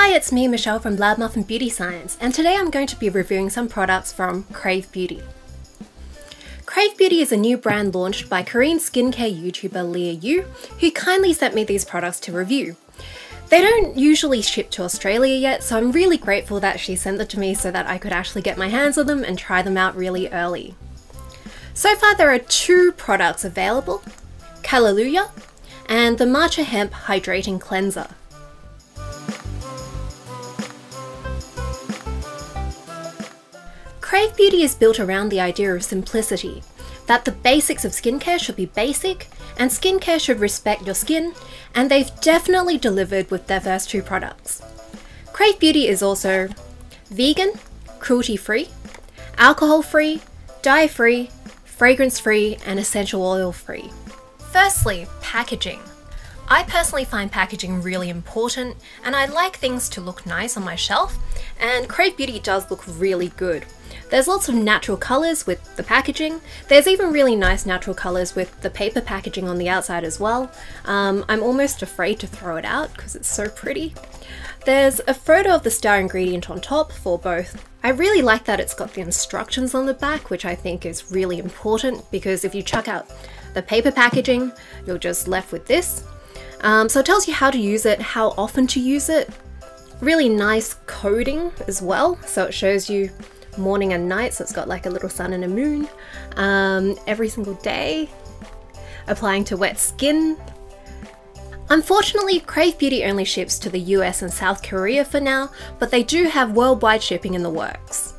Hi, it's me, Michelle from Muffin Beauty Science, and today I'm going to be reviewing some products from KraveBeauty. KraveBeauty is a new brand launched by Korean skincare YouTuber Liah Yoo, who kindly sent me these products to review. They don't usually ship to Australia yet, so I'm really grateful that she sent them to me so that I could actually get my hands on them and try them out really early. So far there are two products available, Kale-lalu-yAHA and the Matcha Hemp Hydrating Cleanser. KraveBeauty is built around the idea of simplicity, that the basics of skincare should be basic, and skincare should respect your skin, and they've definitely delivered with their first two products. KraveBeauty is also vegan, cruelty-free, alcohol-free, dye-free, fragrance-free, and essential oil-free. Firstly, packaging. I personally find packaging really important, and I like things to look nice on my shelf, and KraveBeauty does look really good. There's lots of natural colours with the packaging. There's even really nice natural colours with the paper packaging on the outside as well. I'm almost afraid to throw it out because it's so pretty. There's a photo of the star ingredient on top for both. I really like that it's got the instructions on the back, which I think is really important because if you chuck out the paper packaging, you're just left with this. So it tells you how to use it, how often to use it. Really nice coding as well, so it shows you morning and night, so it's got like a little sun and a moon every single day, applying to wet skin. Unfortunately, KraveBeauty only ships to the US and South Korea for now, but they do have worldwide shipping in the works.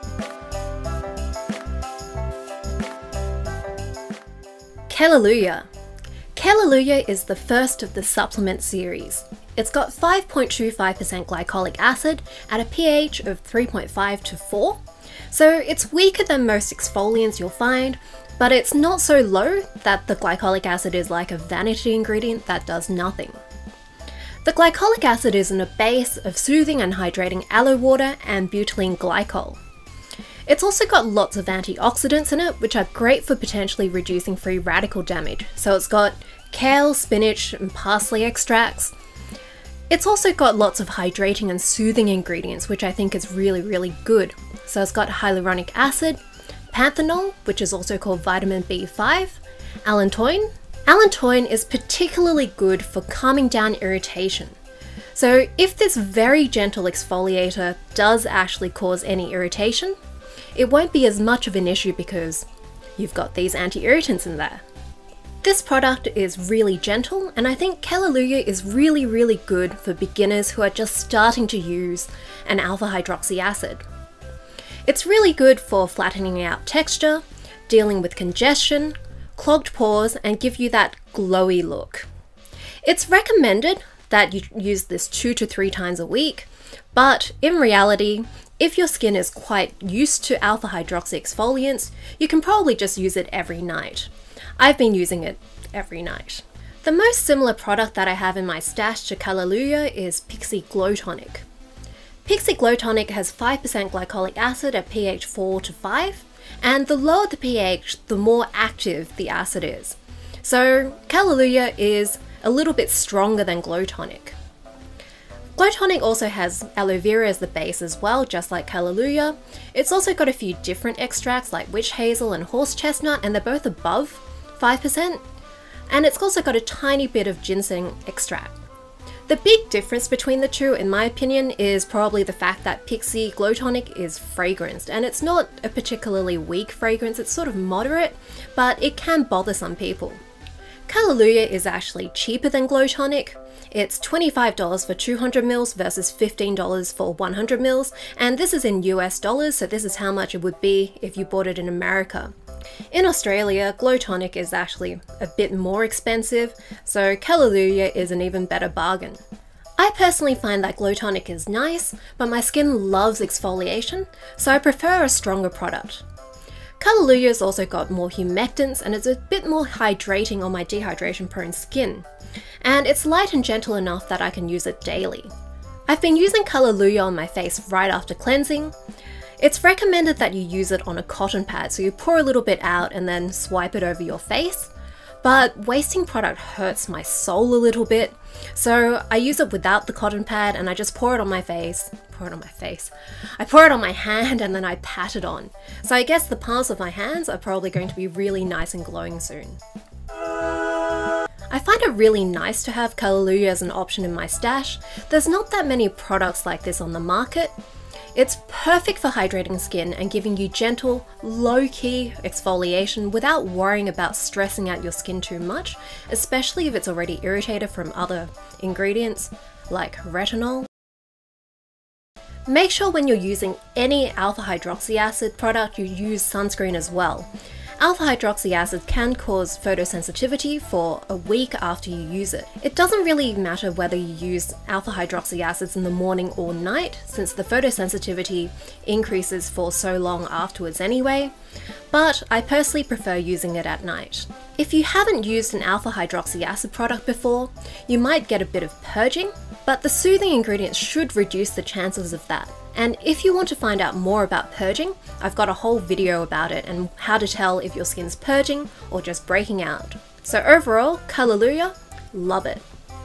Kale-lalu-yAHA. Kale-lalu-yAHA is the first of the supplement series. It's got 5.25% glycolic acid at a pH of 3.5 to 4, so it's weaker than most exfoliants you'll find, but it's not so low that the glycolic acid is like a vanity ingredient that does nothing. The glycolic acid is in a base of soothing and hydrating aloe water and butylene glycol. It's also got lots of antioxidants in it, which are great for potentially reducing free radical damage. So it's got kale, spinach, and parsley extracts. It's also got lots of hydrating and soothing ingredients, which I think is really good. So it's got hyaluronic acid, panthenol, which is also called vitamin B5, allantoin. Allantoin is particularly good for calming down irritation. So if this very gentle exfoliator does actually cause any irritation, it won't be as much of an issue because you've got these anti-irritants in there. This product is really gentle, and I think Kale-lalu-yAHA is really good for beginners who are just starting to use an alpha hydroxy acid. It's really good for flattening out texture, dealing with congestion, clogged pores, and give you that glowy look. It's recommended that you use this 2 to 3 times a week, but in reality, if your skin is quite used to alpha hydroxy exfoliants, you can probably just use it every night. I've been using it every night. The most similar product that I have in my stash to Kale-lalu-yAHA is Pixi Glow Tonic. Pixi Glow Tonic has 5% glycolic acid at pH 4 to 5, and the lower the pH, the more active the acid is. So Kale-lalu-yAHA is a little bit stronger than Glow Tonic. Glow Tonic also has aloe vera as the base as well, just like Kale-lalu-yAHA. It's also got a few different extracts like witch hazel and horse chestnut, and they're both above 5%. And it's also got a tiny bit of ginseng extract. The big difference between the two, in my opinion, is probably the fact that Pixi Glow Tonic is fragranced, and it's not a particularly weak fragrance, it's sort of moderate, but it can bother some people. Kale-lalu-yAHA is actually cheaper than Glow Tonic. It's $25 for 200 ml versus $15 for 100 ml, and this is in US dollars, so this is how much it would be if you bought it in America. In Australia, Glow Tonic is actually a bit more expensive, so Kale-lalu-yAHA is an even better bargain. I personally find that Glow Tonic is nice, but my skin loves exfoliation, so I prefer a stronger product. Kale-lalu-yAHA has also got more humectants and it's a bit more hydrating on my dehydration prone skin. And it's light and gentle enough that I can use it daily. I've been using Kale-lalu-yAHA on my face right after cleansing. It's recommended that you use it on a cotton pad, so you pour a little bit out and then swipe it over your face. but wasting product hurts my soul a little bit. So I use it without the cotton pad and I just pour it on my face. I pour it on my hand and then I pat it on. So I guess the palms of my hands are probably going to be really nice and glowing soon. I find it really nice to have Kale-lalu-yAHA as an option in my stash. There's not that many products like this on the market. It's perfect for hydrating skin and giving you gentle, low-key exfoliation without worrying about stressing out your skin too much, especially if it's already irritated from other ingredients like retinol. Make sure when you're using any alpha hydroxy acid product, you use sunscreen as well. Alpha hydroxy acid can cause photosensitivity for a week after you use it. It doesn't really matter whether you use alpha hydroxy acids in the morning or night, since the photosensitivity increases for so long afterwards anyway, but I personally prefer using it at night. If you haven't used an alpha hydroxy acid product before, you might get a bit of purging, but the soothing ingredients should reduce the chances of that. And if you want to find out more about purging, I've got a whole video about it and how to tell if your skin's purging or just breaking out. So overall, Kale-lalu-yAHA, love it.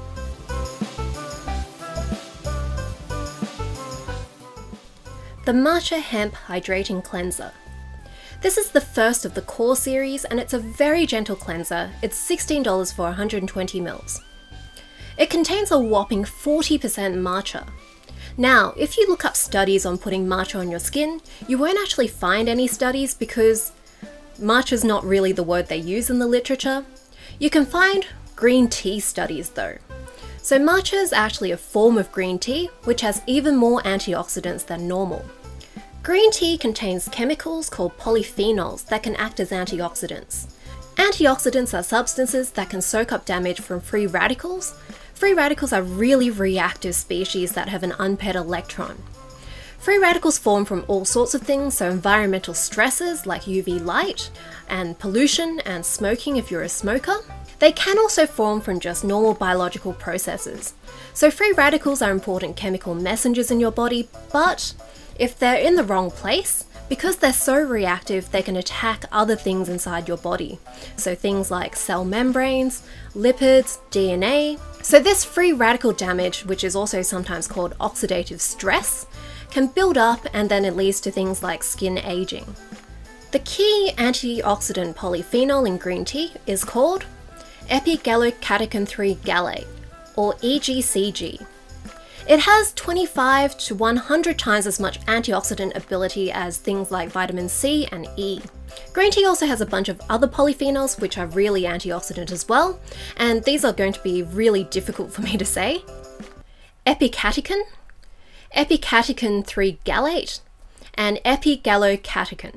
The Matcha Hemp Hydrating Cleanser. This is the first of the core series and it's a very gentle cleanser. It's $16 for 120 ml. It contains a whopping 40% matcha. Now, if you look up studies on putting matcha on your skin, you won't actually find any studies because matcha is not really the word they use in the literature. You can find green tea studies though. So matcha is actually a form of green tea which has even more antioxidants than normal. Green tea contains chemicals called polyphenols that can act as antioxidants. Antioxidants are substances that can soak up damage from free radicals. Free radicals are really reactive species that have an unpaired electron. Free radicals form from all sorts of things, so environmental stresses like UV light, and pollution and smoking if you're a smoker. They can also form from just normal biological processes. So free radicals are important chemical messengers in your body, but if they're in the wrong place, because they're so reactive, they can attack other things inside your body. So things like cell membranes, lipids, DNA. So this free radical damage, which is also sometimes called oxidative stress, can build up and then it leads to things like skin aging. The key antioxidant polyphenol in green tea is called epigallocatechin 3 gallate, or EGCG. It has 25 to 100 times as much antioxidant ability as things like vitamin C and E. Green tea also has a bunch of other polyphenols which are really antioxidant as well, and these are going to be really difficult for me to say. Epicatechin, epicatechin 3 gallate, and epigallocatechin.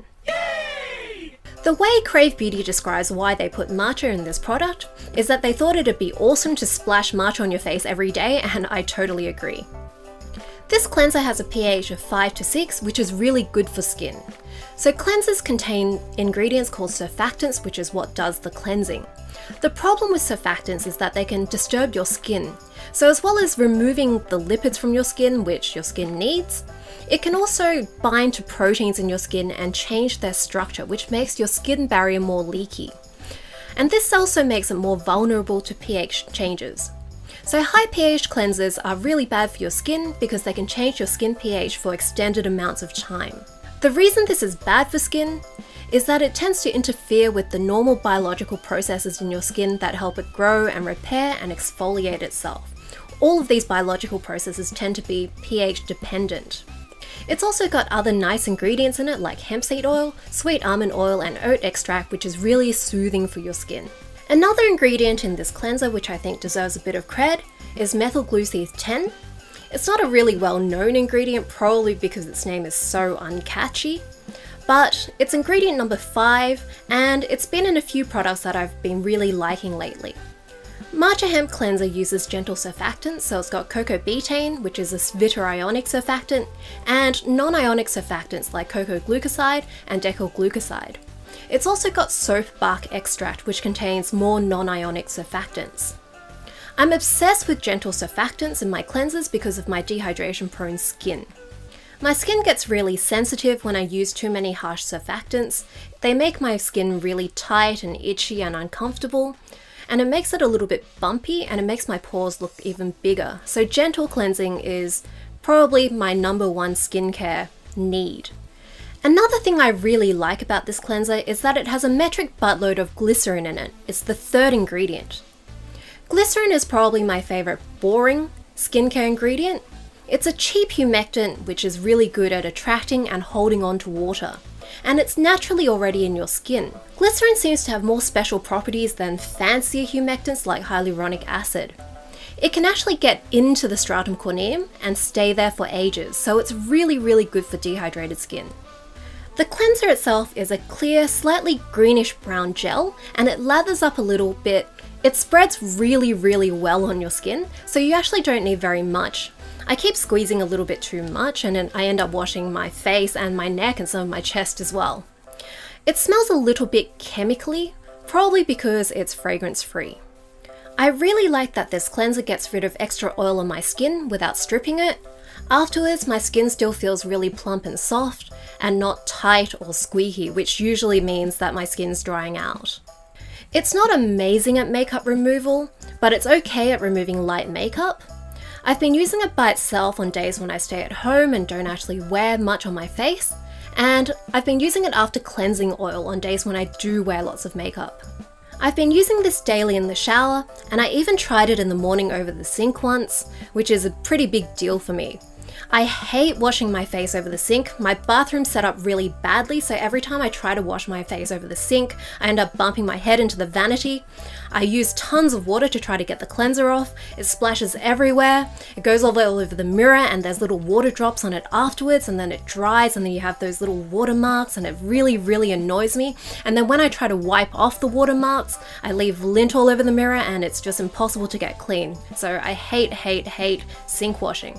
The way KraveBeauty describes why they put matcha in this product is that they thought it'd be awesome to splash matcha on your face every day, and I totally agree. This cleanser has a pH of 5 to 6, which is really good for skin. So cleansers contain ingredients called surfactants, which is what does the cleansing. The problem with surfactants is that they can disturb your skin. So as well as removing the lipids from your skin, which your skin needs, it can also bind to proteins in your skin and change their structure, which makes your skin barrier more leaky. And this also makes it more vulnerable to pH changes. So high pH cleansers are really bad for your skin because they can change your skin pH for extended amounts of time. The reason this is bad for skin is that it tends to interfere with the normal biological processes in your skin that help it grow and repair and exfoliate itself. All of these biological processes tend to be pH dependent. It's also got other nice ingredients in it like hemp seed oil, sweet almond oil, and oat extract, which is really soothing for your skin. Another ingredient in this cleanser which I think deserves a bit of cred is methylglucose 10. It's not a really well-known ingredient, probably because its name is so uncatchy, but it's ingredient number 5 and it's been in a few products that I've been really liking lately. Matcha Hemp Cleanser uses gentle surfactants, so it's got cocoa betaine, which is a zwitterionic surfactant, and non-ionic surfactants like cocoa glucoside and decylglucoside. It's also got soap bark extract, which contains more non-ionic surfactants. I'm obsessed with gentle surfactants in my cleansers because of my dehydration-prone skin. My skin gets really sensitive when I use too many harsh surfactants. They make my skin really tight and itchy and uncomfortable, and it makes it a little bit bumpy and it makes my pores look even bigger. So gentle cleansing is probably my #1 skincare need. Another thing I really like about this cleanser is that it has a metric buttload of glycerin in it. It's the 3rd ingredient. Glycerin is probably my favourite boring skincare ingredient. It's a cheap humectant which is really good at attracting and holding on to water, and it's naturally already in your skin. Glycerin seems to have more special properties than fancier humectants like hyaluronic acid. It can actually get into the stratum corneum and stay there for ages, so it's really good for dehydrated skin. The cleanser itself is a clear, slightly greenish brown gel, and it lathers up a little bit. It spreads really well on your skin, so you actually don't need very much. I keep squeezing a little bit too much, and then I end up washing my face and my neck and some of my chest as well. It smells a little bit chemically, probably because it's fragrance free. I really like that this cleanser gets rid of extra oil on my skin without stripping it. Afterwards, my skin still feels really plump and soft, and not tight or squeaky, which usually means that my skin's drying out. It's not amazing at makeup removal, but it's okay at removing light makeup. I've been using it by itself on days when I stay at home and don't actually wear much on my face, and I've been using it after cleansing oil on days when I do wear lots of makeup. I've been using this daily in the shower, and I even tried it in the morning over the sink once, which is a pretty big deal for me. I hate washing my face over the sink. My bathroom's set up really badly, so every time I try to wash my face over the sink, I end up bumping my head into the vanity. I use tons of water to try to get the cleanser off. It splashes everywhere. It goes all over the mirror, and there's little water drops on it afterwards, and then it dries, and then you have those little watermarks, and it really annoys me. And then when I try to wipe off the watermarks, I leave lint all over the mirror, and it's just impossible to get clean. So I hate sink washing.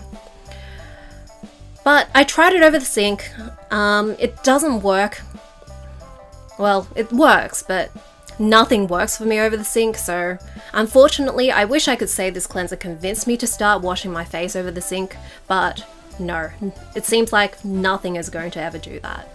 But I tried it over the sink. It doesn't work. Well, it works, but nothing works for me over the sink, so unfortunately I wish I could say this cleanser convinced me to start washing my face over the sink, but no, it seems like nothing is going to ever do that.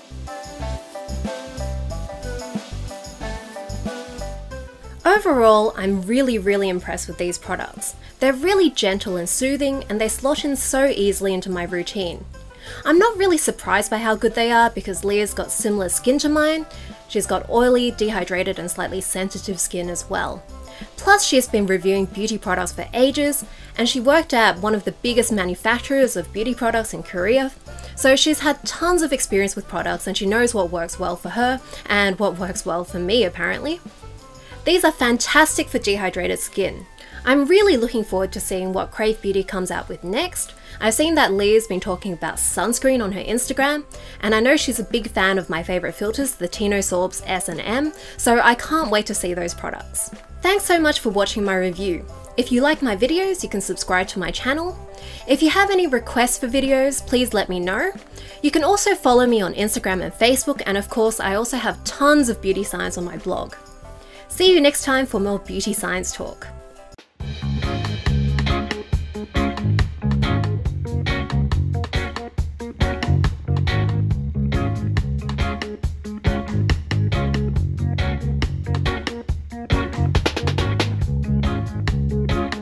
Overall, I'm really impressed with these products. They're really gentle and soothing, and they slot in so easily into my routine. I'm not really surprised by how good they are because Liah's got similar skin to mine. She's got oily, dehydrated, and slightly sensitive skin as well. Plus, she's been reviewing beauty products for ages, and she worked at one of the biggest manufacturers of beauty products in Korea. So she's had tons of experience with products, and she knows what works well for her and what works well for me, apparently. These are fantastic for dehydrated skin. I'm really looking forward to seeing what KraveBeauty comes out with next. I've seen that Liah's been talking about sunscreen on her Instagram, and I know she's a big fan of my favourite filters, the Tinosorbs S and M, so I can't wait to see those products. Thanks so much for watching my review. If you like my videos, you can subscribe to my channel. If you have any requests for videos, please let me know. You can also follow me on Instagram and Facebook, and of course I also have tons of beauty science on my blog. See you next time for more beauty science talk.